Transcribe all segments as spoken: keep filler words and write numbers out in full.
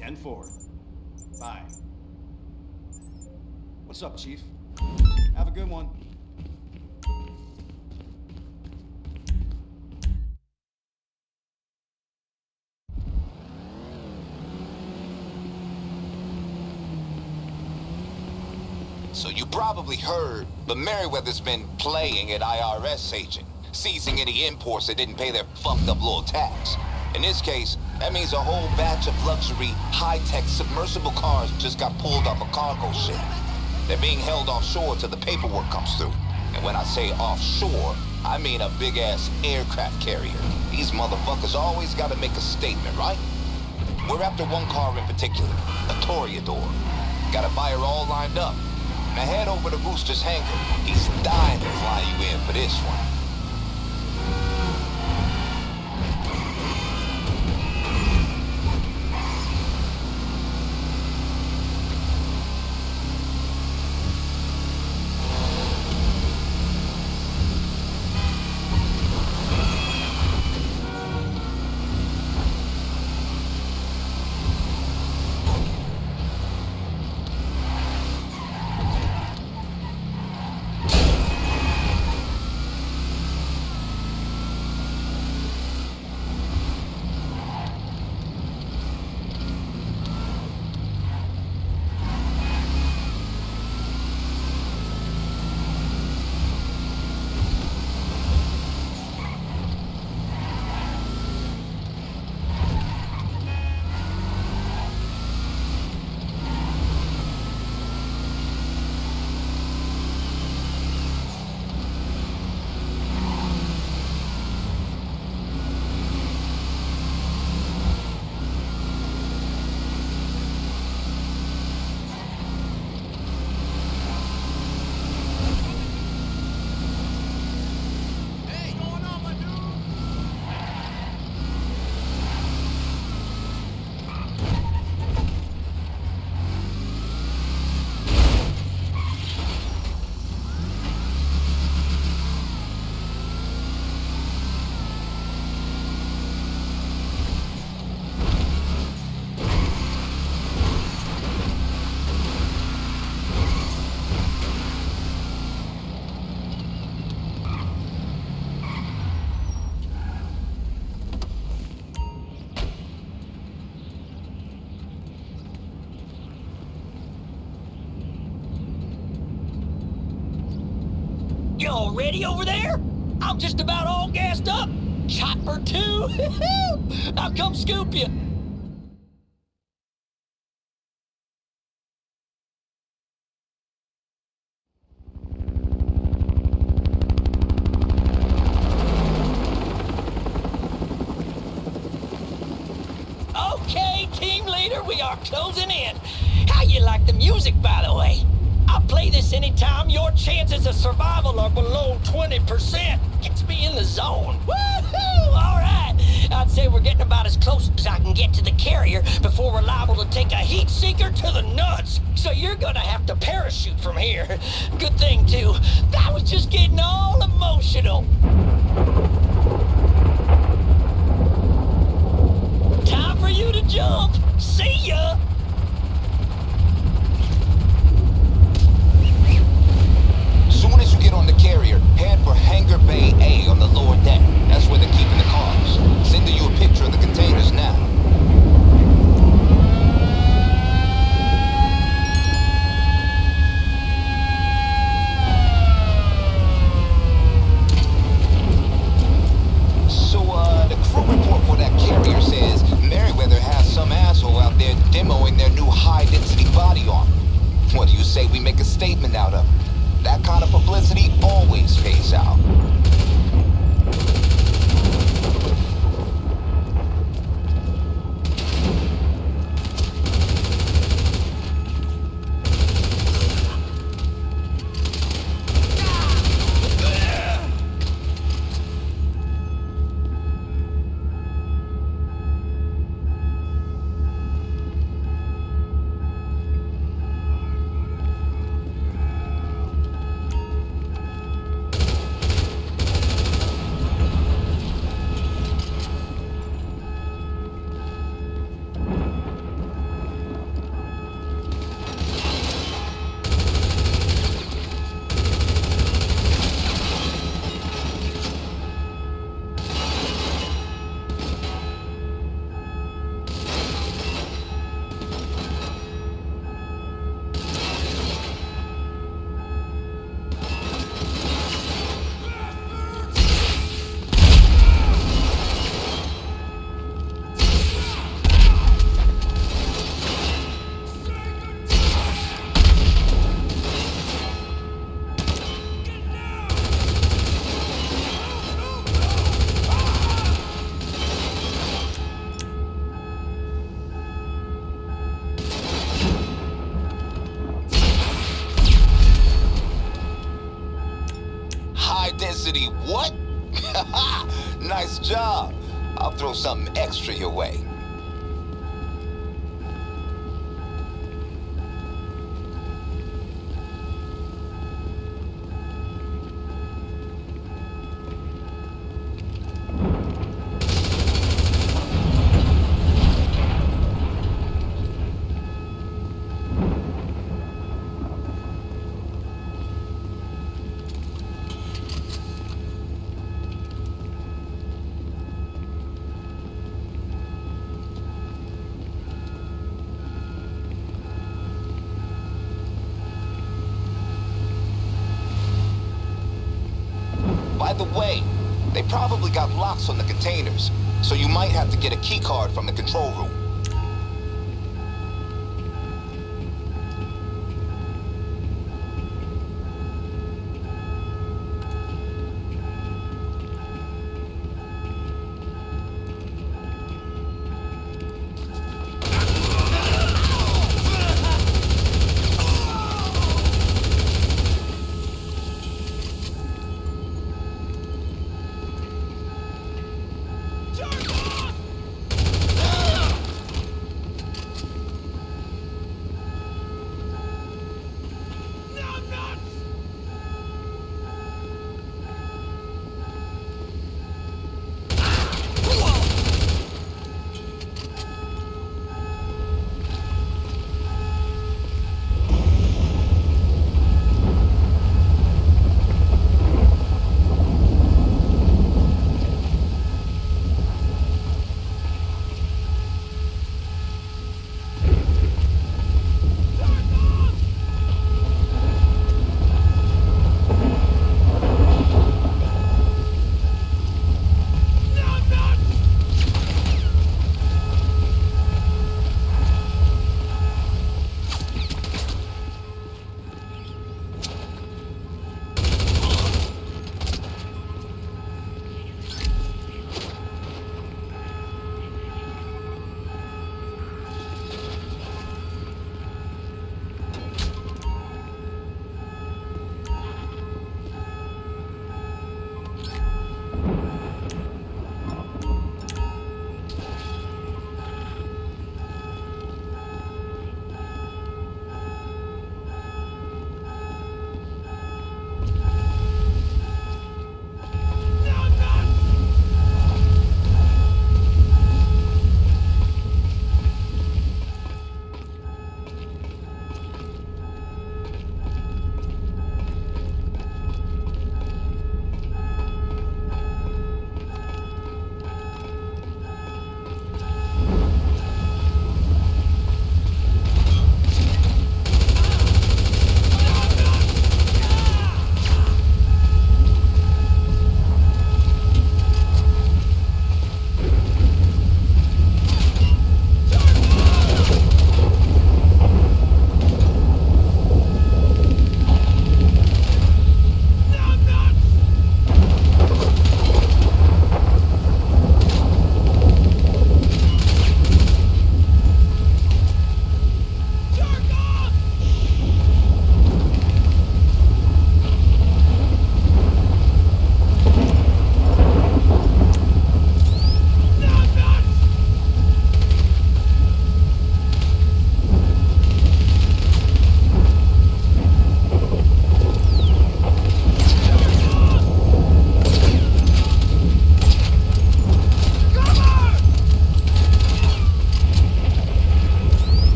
ten four. Bye. What's up, Chief? Have a good one. So you probably heard, but Merryweather's been playing at I R S agent, seizing any imports that didn't pay their fucked up little tax. In this case, that means a whole batch of luxury, high-tech submersible cars just got pulled off a cargo ship. They're being held offshore till the paperwork comes through. And when I say offshore, I mean a big-ass aircraft carrier. These motherfuckers always gotta make a statement, right? We're after one car in particular, a Toreador. Got a buyer all lined up. Now head over to Rooster's hangar. He's dying to fly you in for this one. Y'all ready over there? I'm just about all gassed up. Chopper two. I'll come scoop you. Okay, team leader, we are closing in. How you like the music, by the way? I'll play this anytime your chances of survival are below twenty percent. Gets me in the zone. Woohoo! All right. I'd say we're getting about as close as I can get to the carrier before we're liable to take a heat seeker to the nuts. So you're gonna have to parachute from here. Good thing, too. I was just getting all emotional. Time for you to jump. See ya! Soon as you get on the carrier, head for Hangar Bay A on the lower deck. That's where they're keeping the cars. Sending you a picture of the containers now. So, uh, the crew report for that carrier says Merryweather has some asshole out there demoing high-density what? Nice job. I'll throw something extra your way. By the way, they probably got locks on the containers, so you might have to get a keycard from the control room.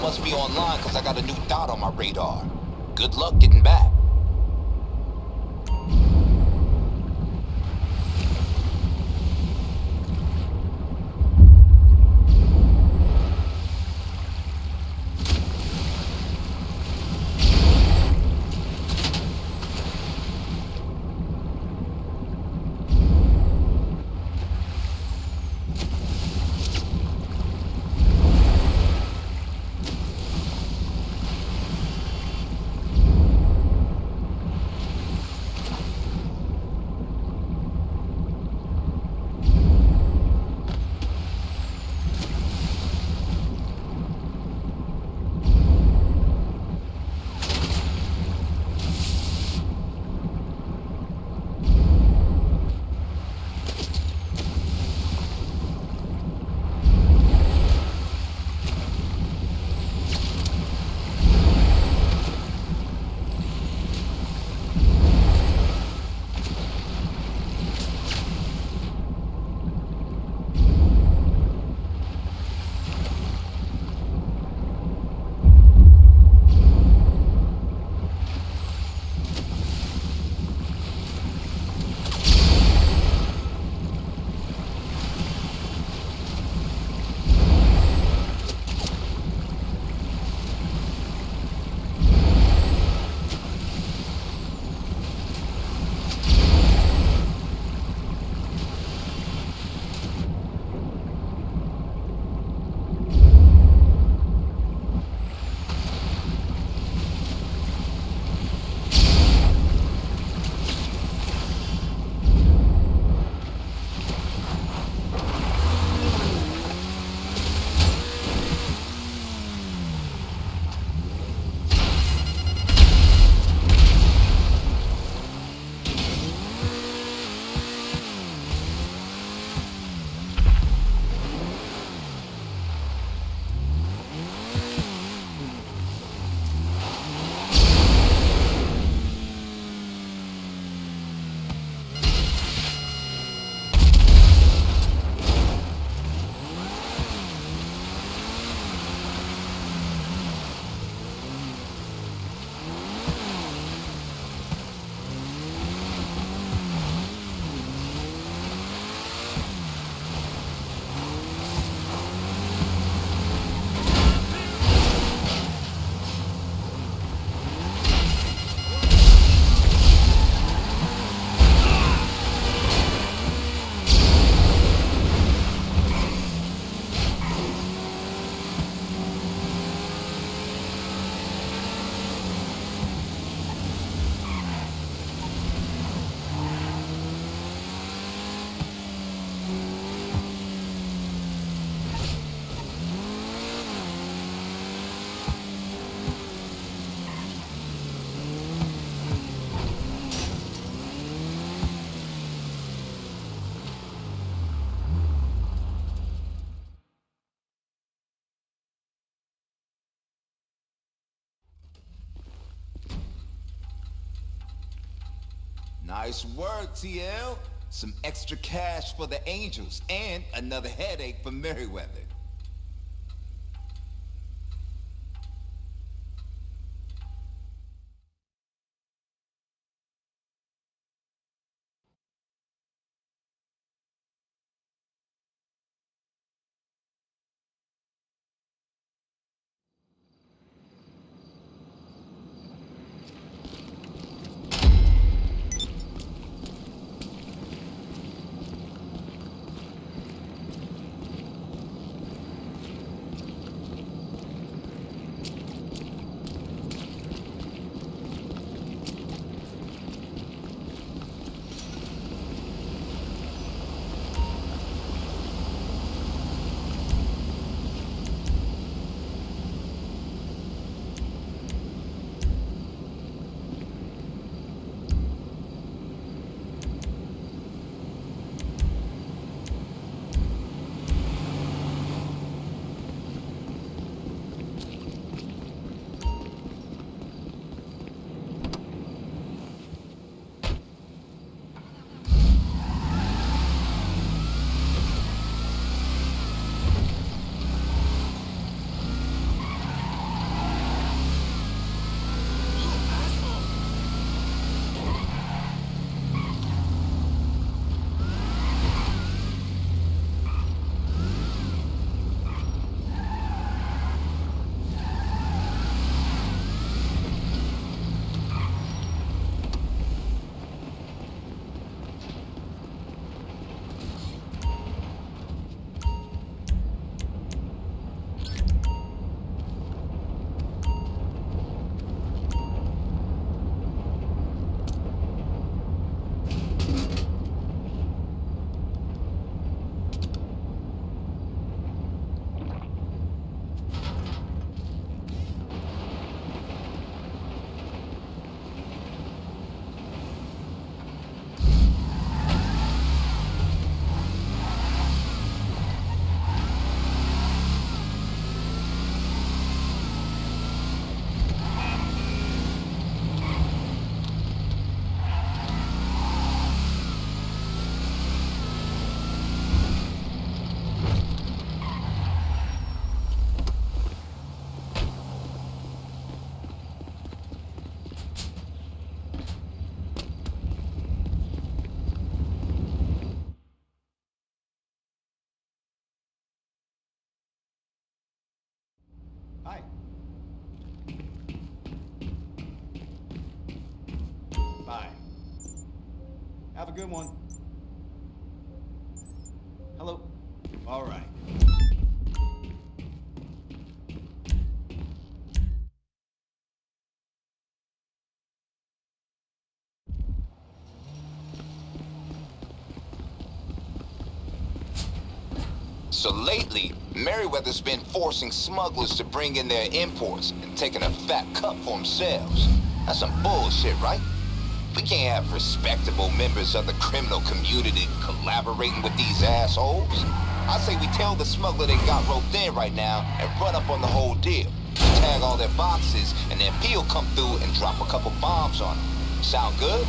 must be online because I got a new dot on my radar. Good luck getting back. Nice work, T L. Some extra cash for the Angels and another headache for Merryweather. a good one. Hello. All right. So lately, Merryweather's been forcing smugglers to bring in their imports and taking a fat cut for themselves. That's some bullshit, right? We can't have respectable members of the criminal community collaborating with these assholes. I say we tell the smuggler they got roped in right now and run up on the whole deal. Tag all their boxes, and then Peel come through and drop a couple bombs on them. Sound good?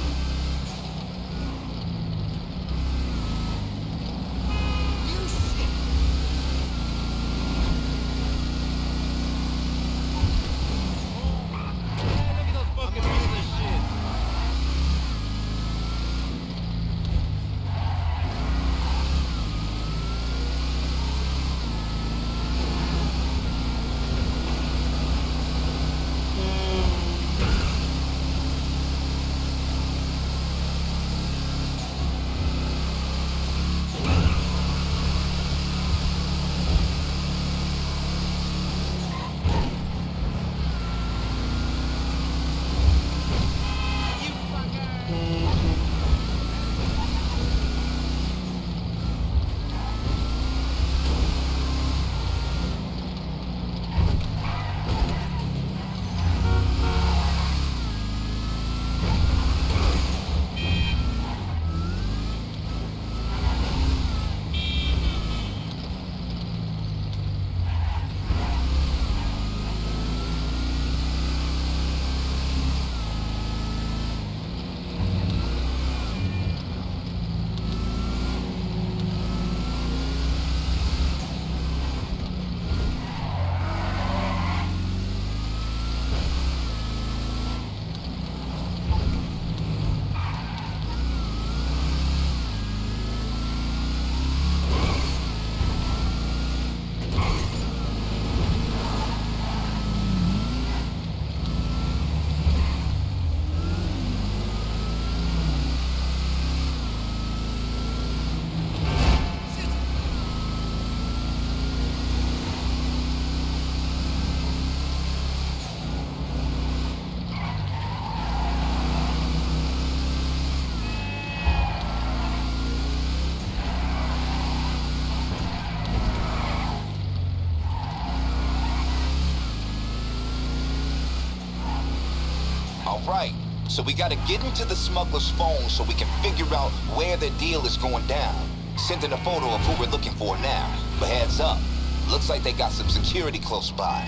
Right, so we gotta get into the smuggler's phone so we can figure out where the deal is going down. Sending a photo of who we're looking for now. But heads up, looks like they got some security close by.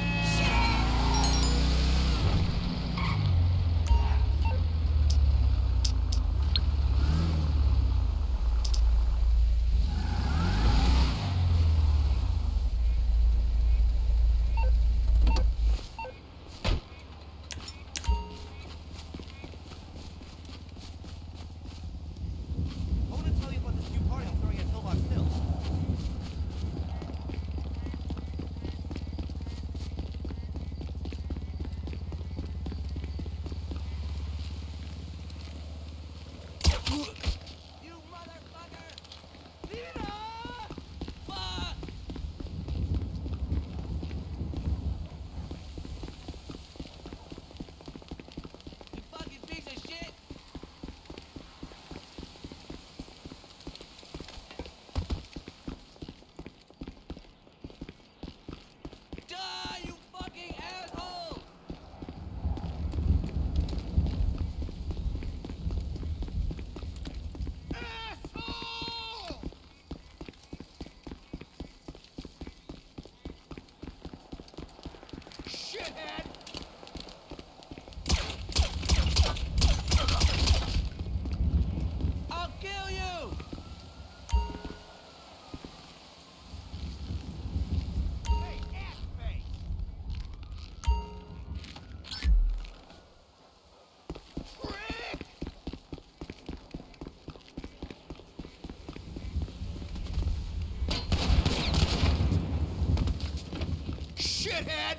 Shithead!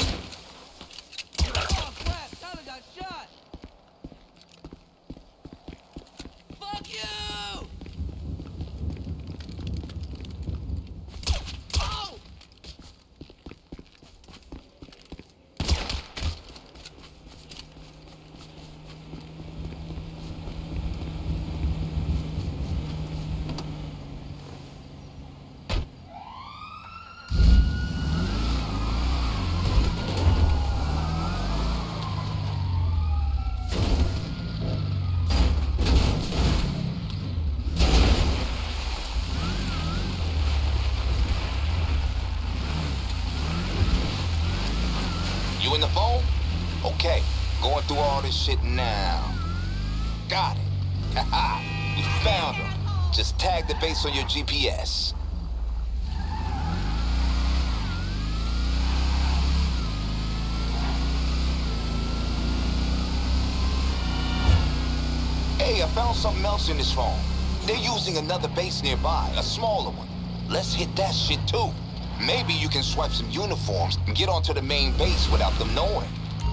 Oh crap, Tyler got shot! You in the phone? Okay, going through all this shit now. Got it. Haha, we found him. Just tag the base on your G P S. Hey, I found something else in this phone. They're using another base nearby, a smaller one. Let's hit that shit too. Maybe you can swipe some uniforms and get onto the main base without them knowing.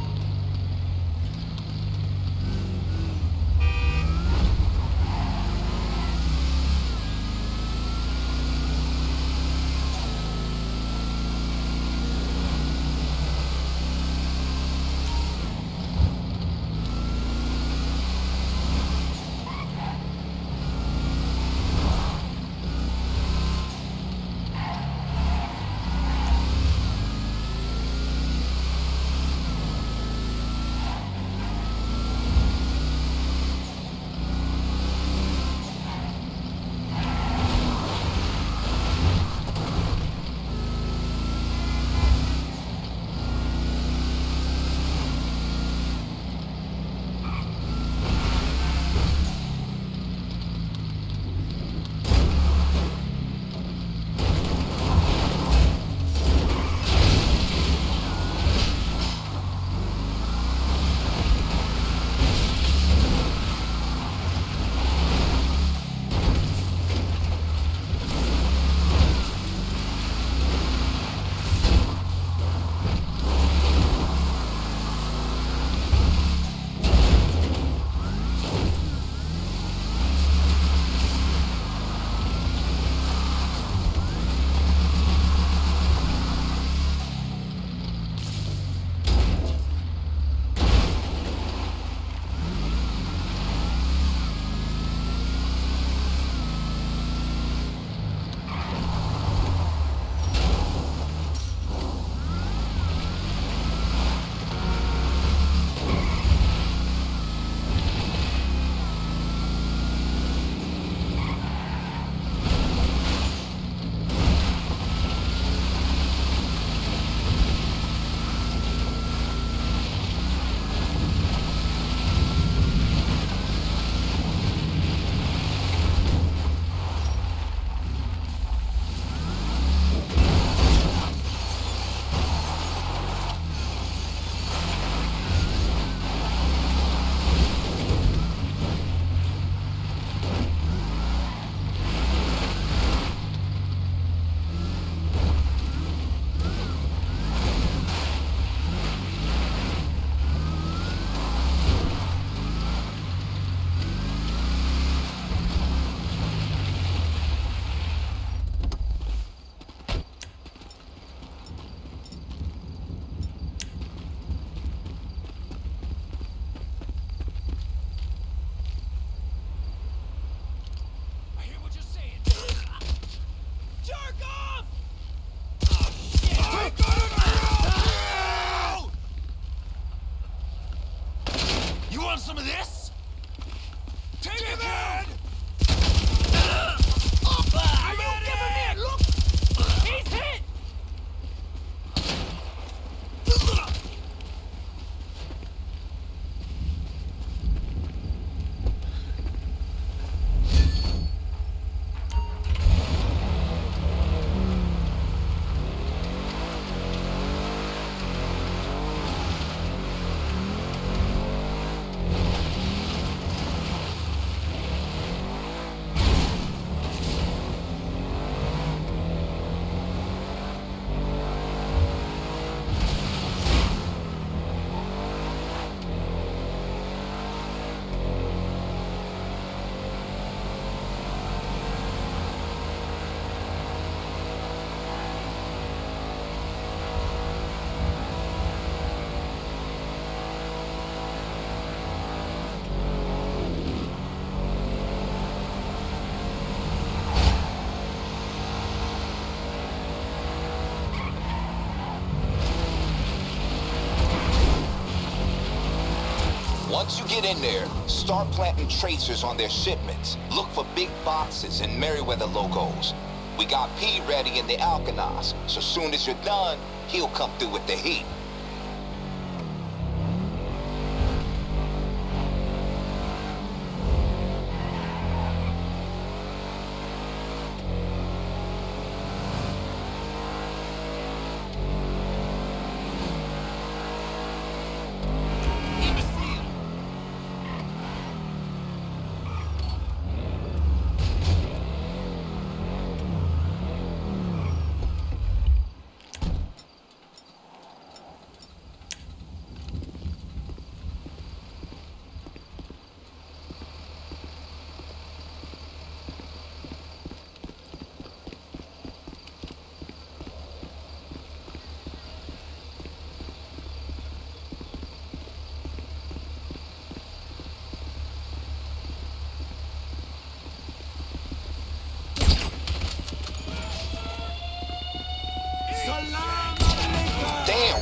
Once you get in there, start planting tracers on their shipments. Look for big boxes and Merryweather logos. We got P ready in the Alkanos, so soon as you're done, he'll come through with the heat.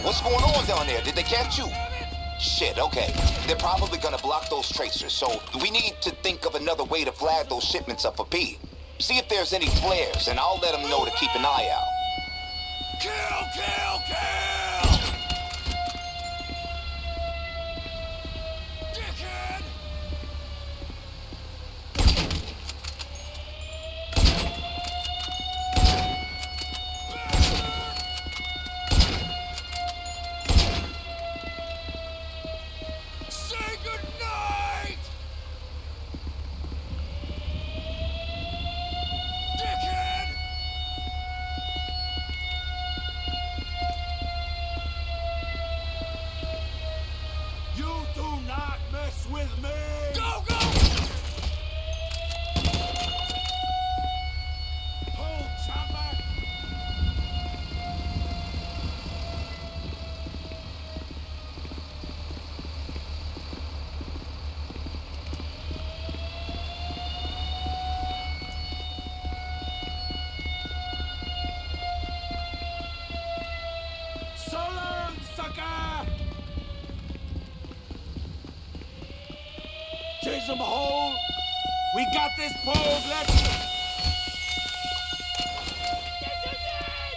What's going on down there? Did they catch you? Shit, okay. They're probably gonna block those tracers, so we need to think of another way to flag those shipments up for P. See if there's any flares, and I'll let them know to keep an eye out. Kill, kill, kill! Dickhead! Say goodnight! Dickhead! You do not mess with me! Go, go! Hold, chopper! So long, sucker! Chase them hole! We got this pole, let's... This is it!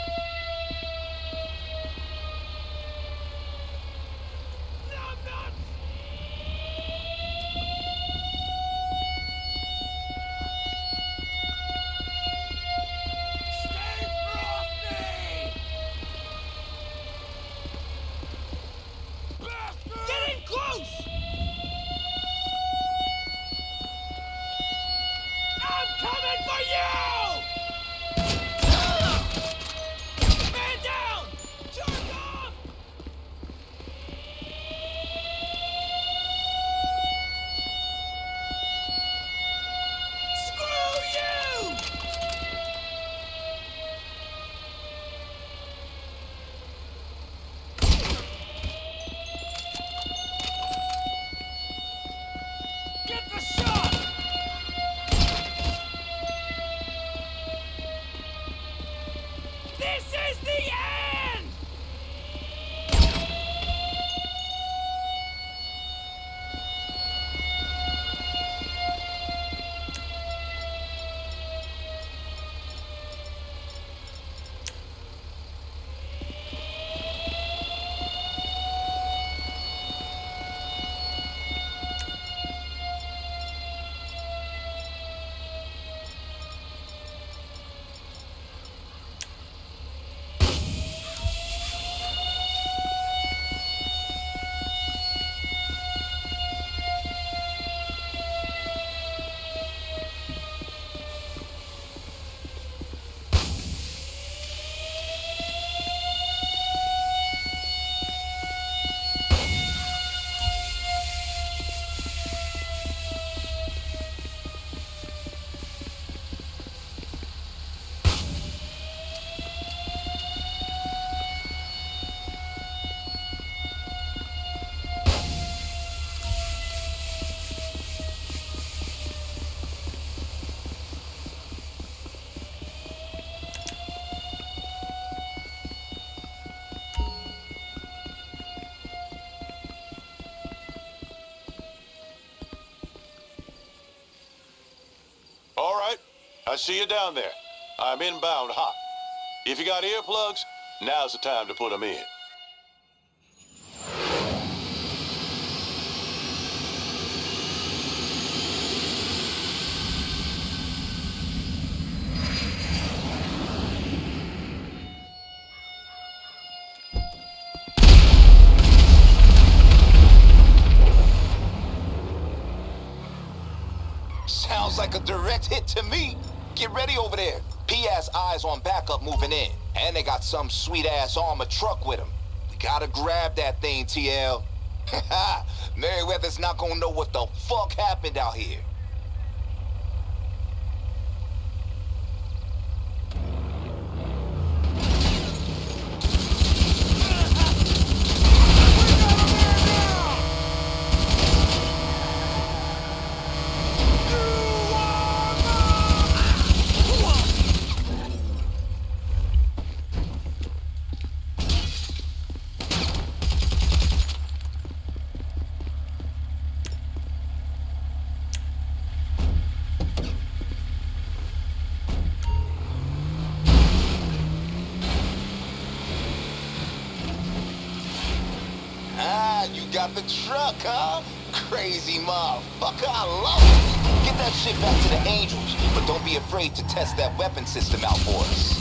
No, not! Stay frosty! Bastard! Get in close! I'm coming for you! Man down! Jerk off! Screw you! Get the shot! This is the end! All right, I see you down there. I'm inbound hot. If you got earplugs, now's the time to put them in. Sounds like a direct hit to me. Get ready over there. P has eyes on backup moving in. And they got some sweet-ass armored truck with them. We gotta grab that thing, T L. Merryweather's not gonna know what the fuck happened out here. got the truck, huh? Crazy motherfucker, I love it. Get that shit back to the Angels, but don't be afraid to test that weapon system out for us.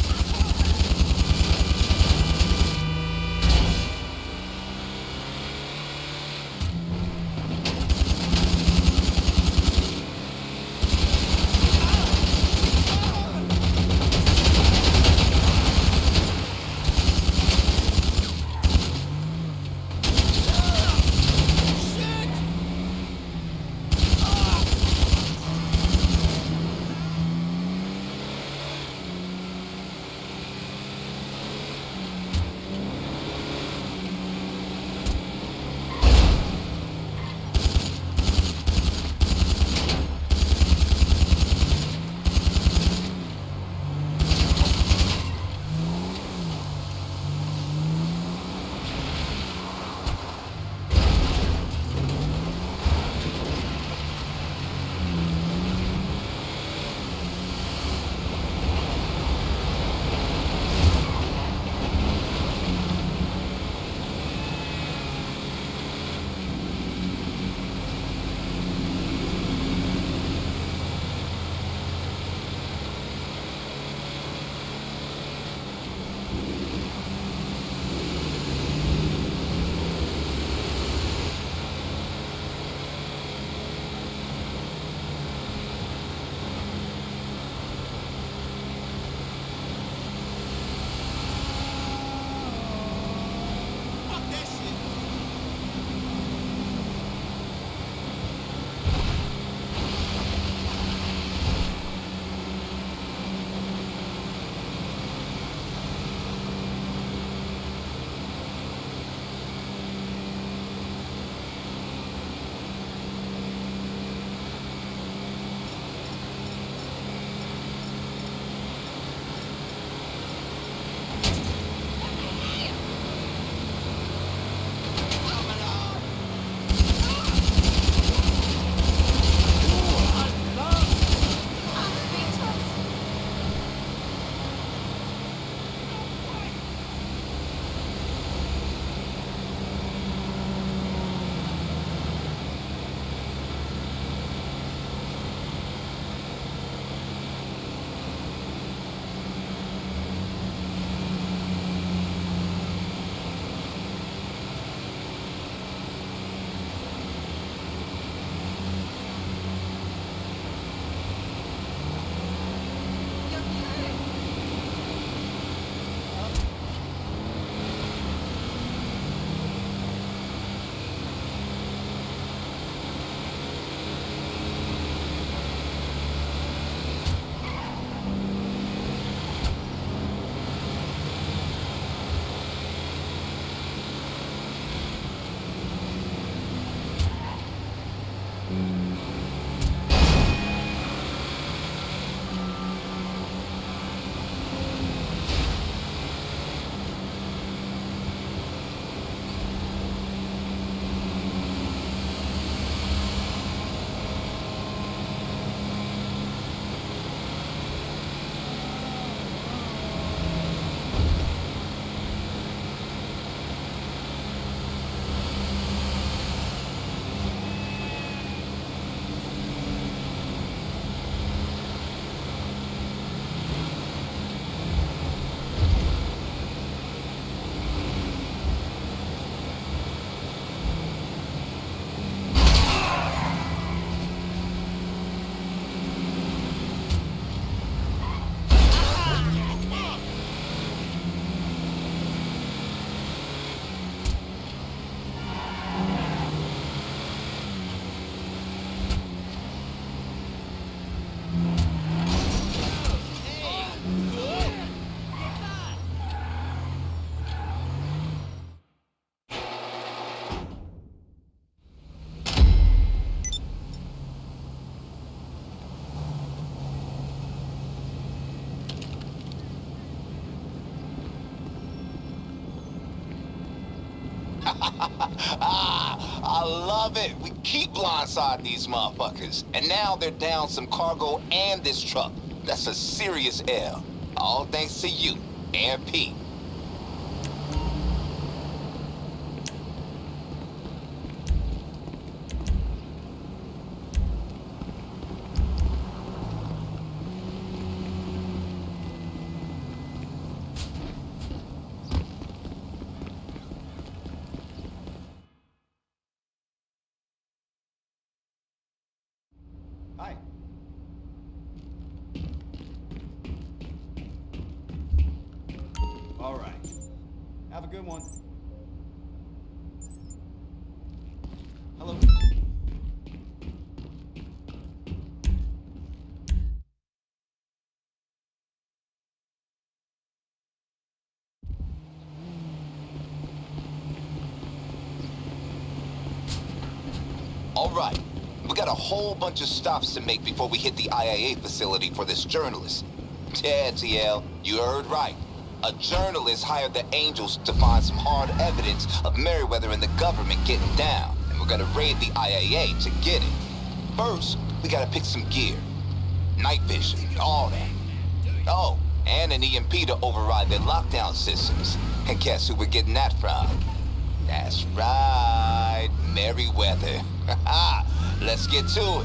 Ah, I love it. We keep blindsiding these motherfuckers. And now they're down some cargo and this truck. That's a serious L. All thanks to you and Pete. All right. Have a good one. Hello. All right. We got a whole bunch of stops to make before we hit the I A A facility for this journalist. Yeah, T L, you heard right. A journalist hired the Angels to find some hard evidence of Merryweather and the government getting down, and we're gonna raid the I A A to get it. First, we gotta pick some gear. Night vision, all that. Oh, and an E M P to override their lockdown systems. And guess who we're getting that from? That's right, Merryweather. Let's get to it.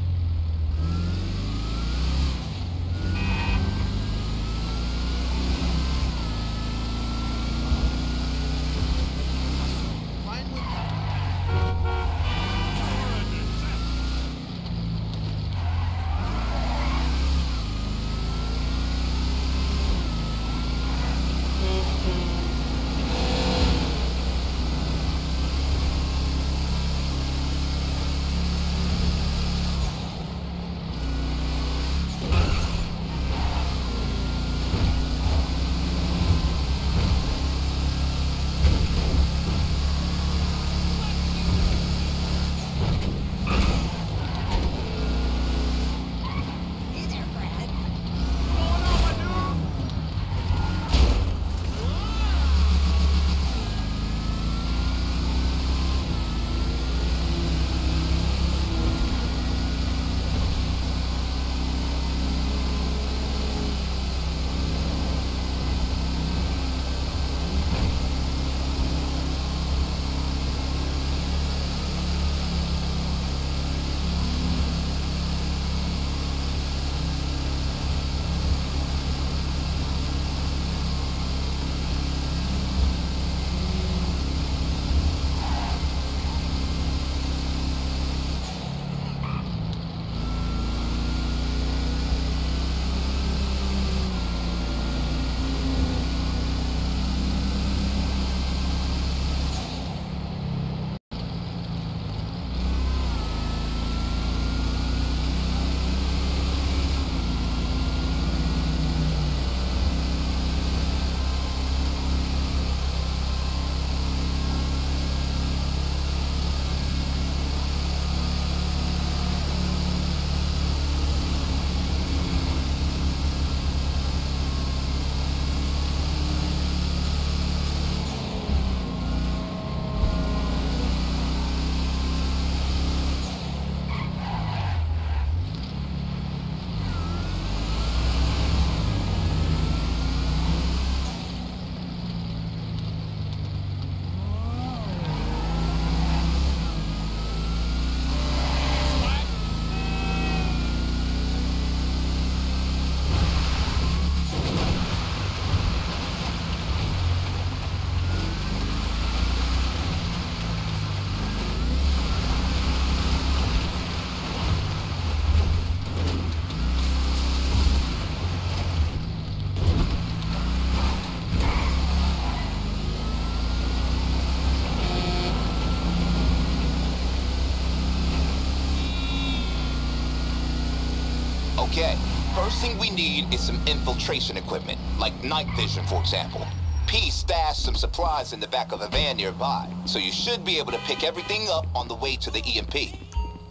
Okay, first thing we need is some infiltration equipment, like night vision, for example. P stashed some supplies in the back of a van nearby, so you should be able to pick everything up on the way to the E M P.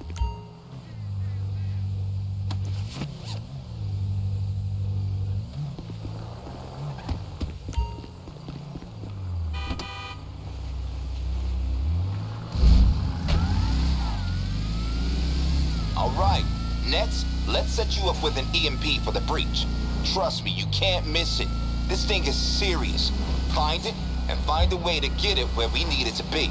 All right, next, let's set you up with an E M P for the breach. Trust me, you can't miss it. This thing is serious. Find it, and find a way to get it where we need it to be.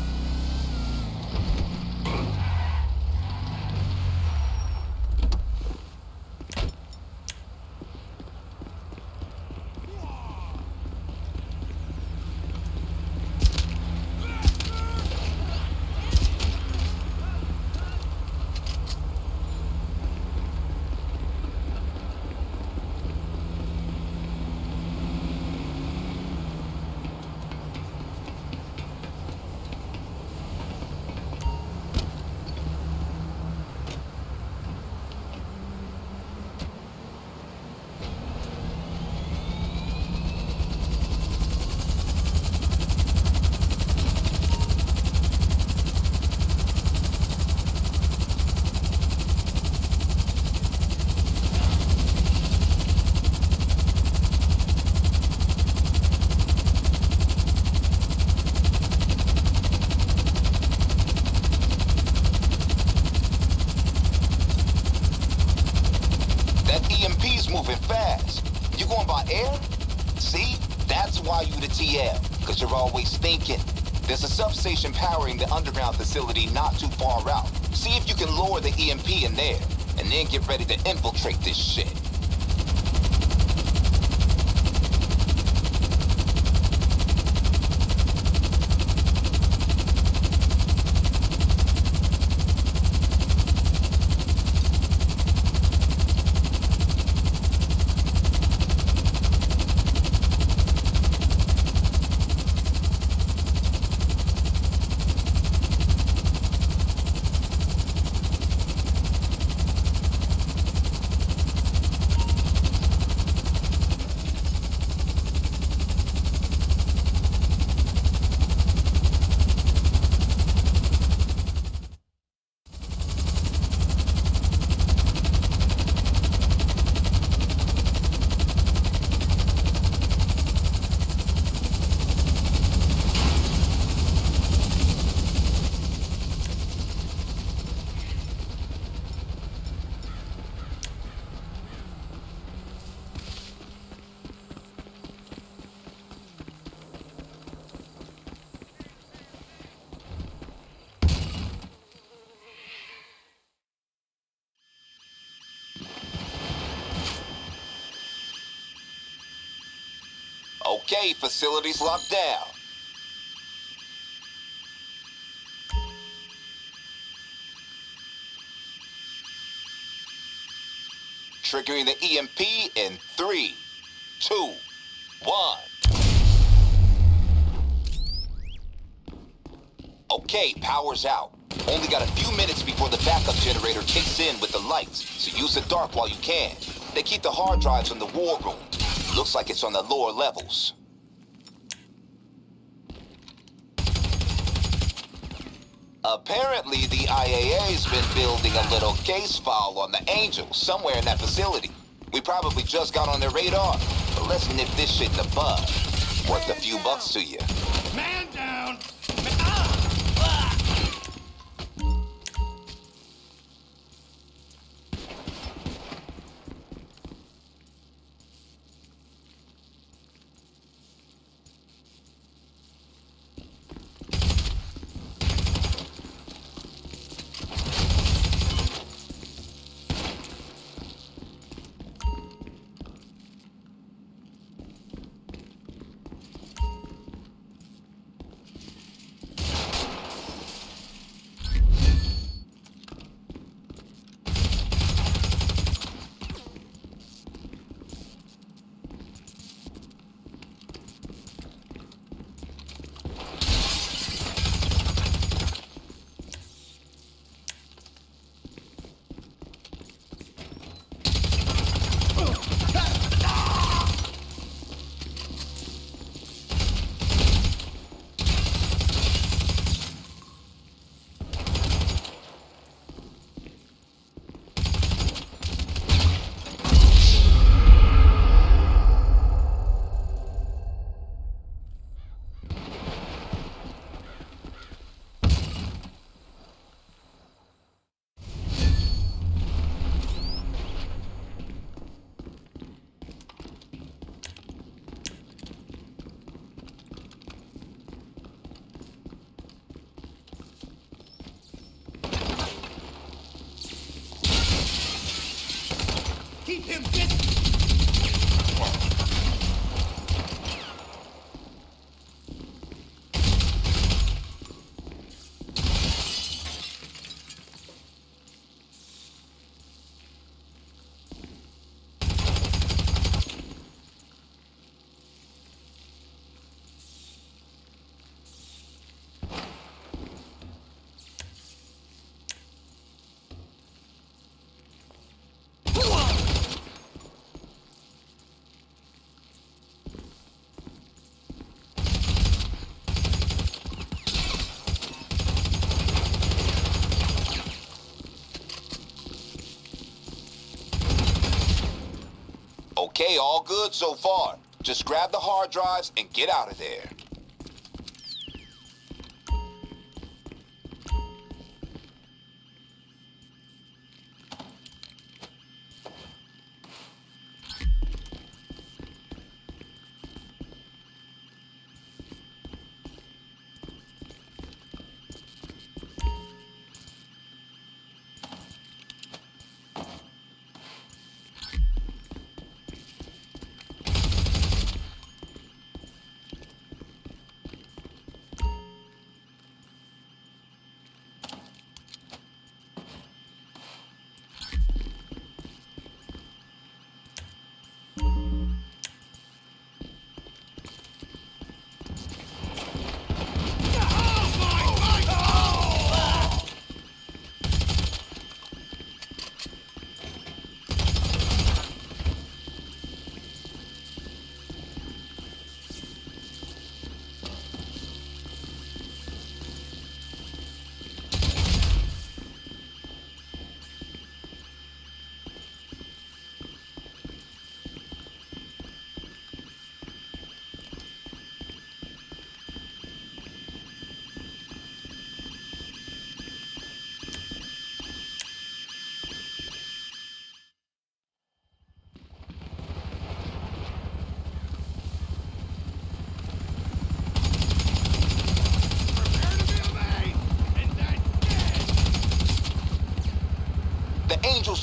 E M P's moving fast. You going by air? See? That's why you the T L, because you're always thinking. There's a substation powering the underground facility not too far out. See if you can lower the E M P in there, and then get ready to infiltrate this shit. Okay, facilities locked down. Triggering the E M P in three, two, one. Okay, power's out. Only got a few minutes before the backup generator kicks in with the lights, so use the dark while you can. They keep the hard drives in the war room. Looks like it's on the lower levels. Apparently, the I A A's been building a little case file on the Angel somewhere in that facility. We probably just got on their radar, but let's nip this shit in the bud. Worth a few bucks to you. Man down! Keep him busy! Okay, all good so far. Just grab the hard drives and get out of there.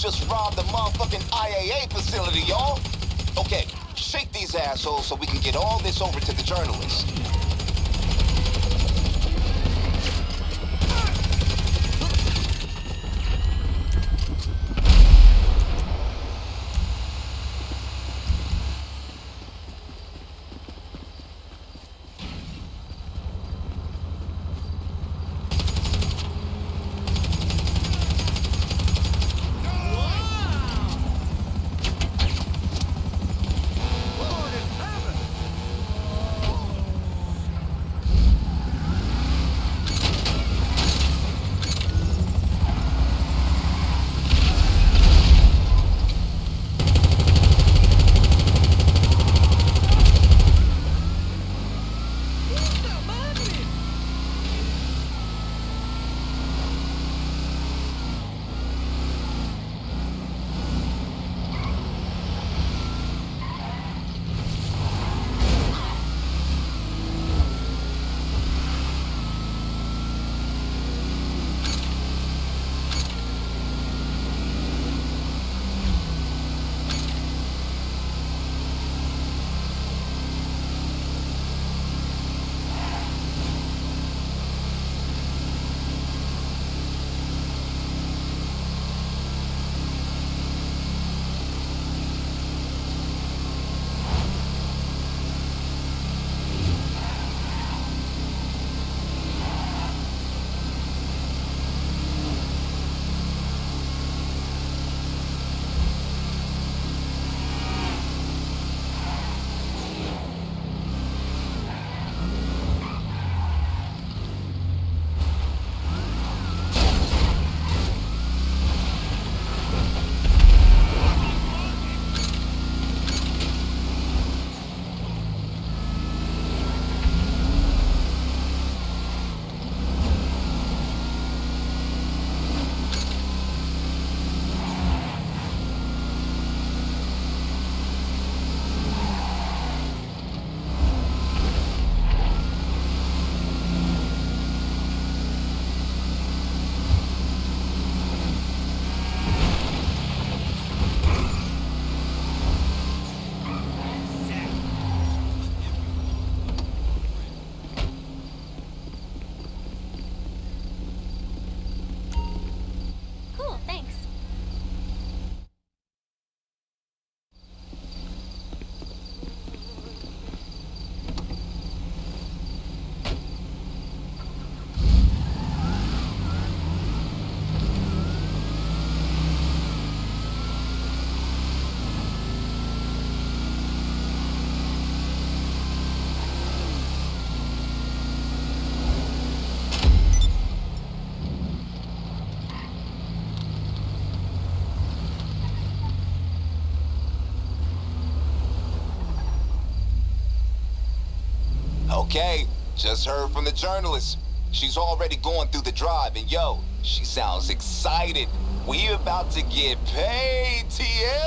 just robbed the motherfucking I A A facility, y'all. Okay, shake these assholes so we can get all this over to the journalists. Okay, just heard from the journalist. She's already going through the drive, and yo, she sounds excited. We about to get paid, T